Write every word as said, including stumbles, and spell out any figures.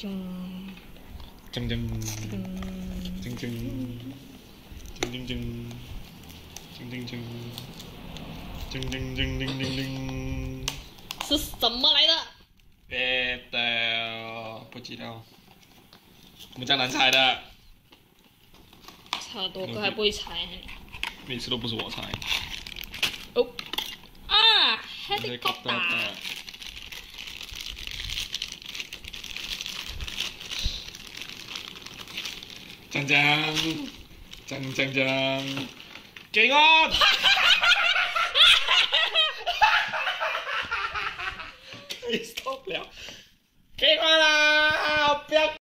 锵锵锵锵锵锵锵锵锵锵锵锵锵锵锵锵锵锵， 是什么来的？ 别的不知道，我江南猜的， 差多个还不会猜。 每次都不是我猜。 哦啊 ，helicopter。 锵锵锵锵锵，给我！可以 stop 了，给我啦！不要。